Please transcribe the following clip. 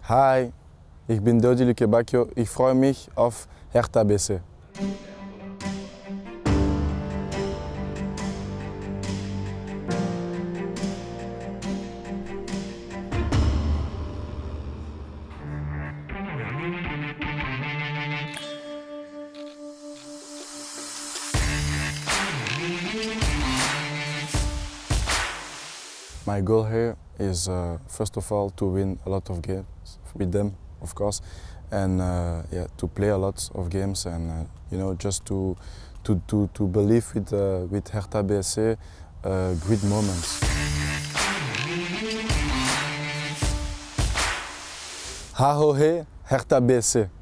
Hi, ich bin Dodi Lukebakio. Ich freue mich auf Hertha BSC. My goal here is first of all to win a lot of games with them, of course, and yeah, to play a lot of games and you know, just to believe with Hertha BSC great moments. Ha ho he, Hertha BSC.